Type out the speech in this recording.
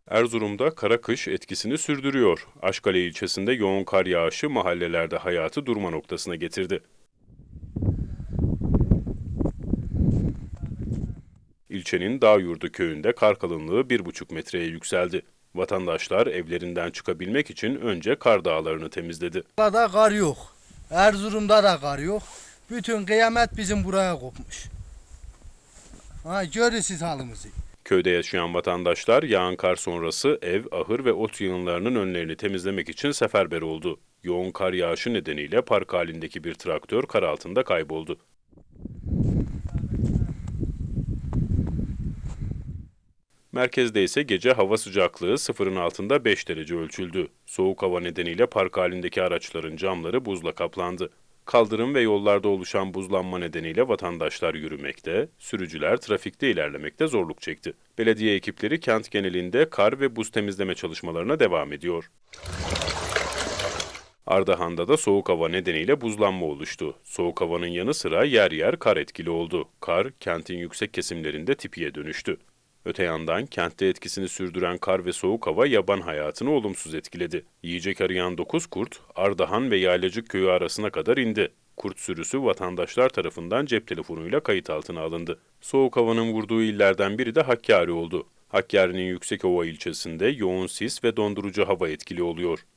Erzurum'da kara kış etkisini sürdürüyor. Aşkale ilçesinde yoğun kar yağışı mahallelerde hayatı durma noktasına getirdi. İlçenin Dağyurdu köyünde kar kalınlığı 1,5 metreye yükseldi. Vatandaşlar evlerinden çıkabilmek için önce kar dağlarını temizledi. Burada kar yok. Erzurum'da da kar yok. Bütün kıyamet bizim buraya kopmuş. Görürsünüz halimizi. Köyde yaşayan vatandaşlar yağan kar sonrası ev, ahır ve ot yığınlarının önlerini temizlemek için seferber oldu. Yoğun kar yağışı nedeniyle park halindeki bir traktör kar altında kayboldu. Merkezde ise gece hava sıcaklığı sıfırın altında 5 derece ölçüldü. Soğuk hava nedeniyle park halindeki araçların camları buzla kaplandı. Kaldırım ve yollarda oluşan buzlanma nedeniyle vatandaşlar yürümekte, sürücüler trafikte ilerlemekte zorluk çekti. Belediye ekipleri kent genelinde kar ve buz temizleme çalışmalarına devam ediyor. Ardahan'da da soğuk hava nedeniyle buzlanma oluştu. Soğuk havanın yanı sıra yer yer kar etkili oldu. Kar, kentin yüksek kesimlerinde tipiye dönüştü. Öte yandan kentte etkisini sürdüren kar ve soğuk hava yaban hayatını olumsuz etkiledi. Yiyecek arayan 9 kurt, Ardahan ve Yaylacık köyü arasına kadar indi. Kurt sürüsü vatandaşlar tarafından cep telefonuyla kayıt altına alındı. Soğuk havanın vurduğu illerden biri de Hakkari oldu. Hakkari'nin Yüksekova ilçesinde yoğun sis ve dondurucu hava etkili oluyor.